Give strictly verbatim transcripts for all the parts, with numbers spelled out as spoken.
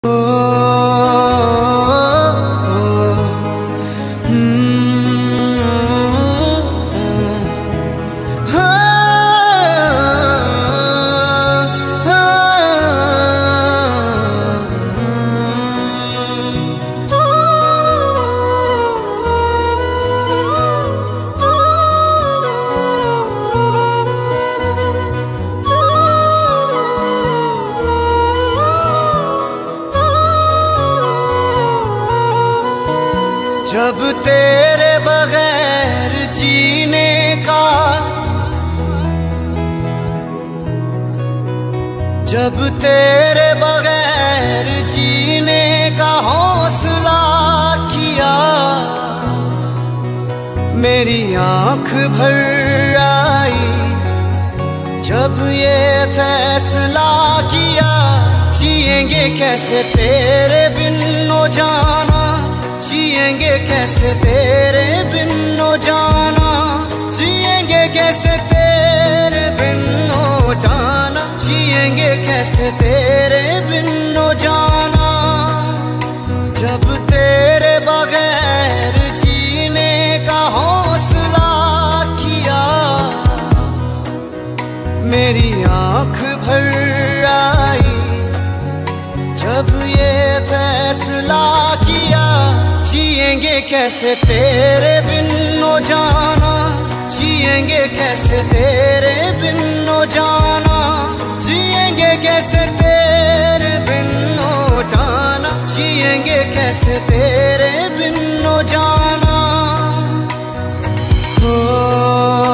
जब तेरे बगैर जीने का जब तेरे बगैर जीने का हौसला किया, मेरी आंख भर आई जब ये फैसला किया। जिएंगे कैसे तेरे बिन ओ जाना, जिएंगे कैसे तेरे बिन ओ जाना, जिएंगे कैसे तेरे बिन ओ जाना, जिएंगे कैसे तेरे बिन ओ जाना। जब तेरे बगैर जीने का हौसला किया, मेरी आंख भर आई जब ये फैसला किया। जिएंगे कैसे तेरे बिन ओ जाना, जिएंगे कैसे तेरे बिन ओ जाना, जिएंगे कैसे तेरे बिन ओ जाना, जिएंगे कैसे तेरे बिन ओ जाना। ओ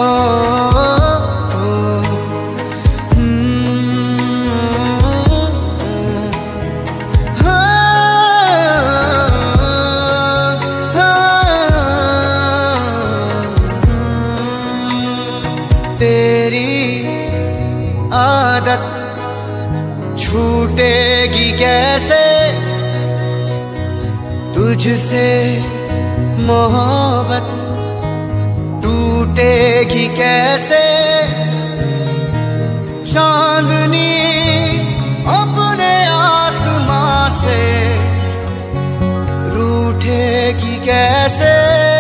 तेरी आदत छूटेगी कैसे, तुझसे मोहब्बत टूटेगी कैसे। चांदनी अपने आसमां से रूठेगी कैसे।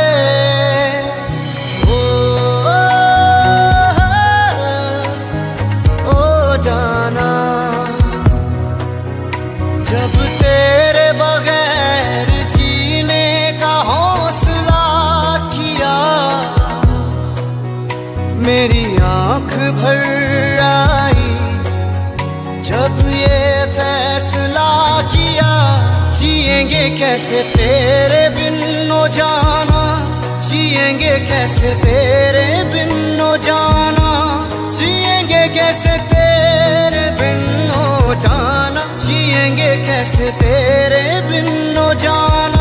जब तेरे बगैर जीने का हौसला किया, मेरी आंख भर आई जब ये फैसला किया। जिएंगे कैसे तेरे बिन ओ जाना, जिएंगे कैसे तेरे बिन ओ जाना, जिएंगे कैसे तेरे बिन ओ जाना, जिएंगे कैसे तेरे बिन ओ जाना।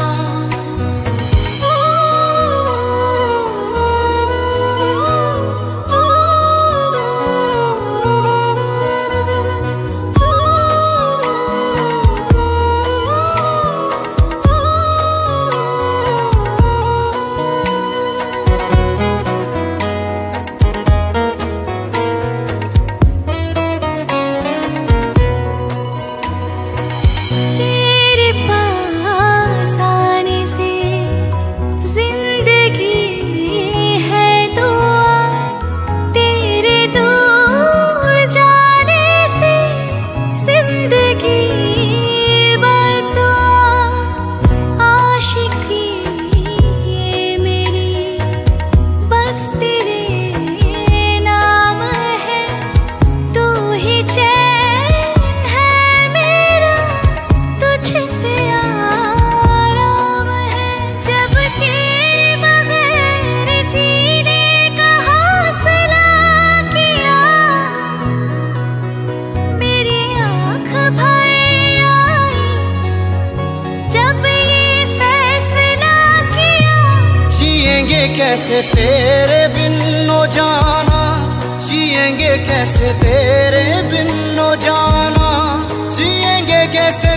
जिएंगे कैसे तेरे बिन ओ जाना, जिएंगे कैसे तेरे बिन ओ जाना, जिएंगे कैसे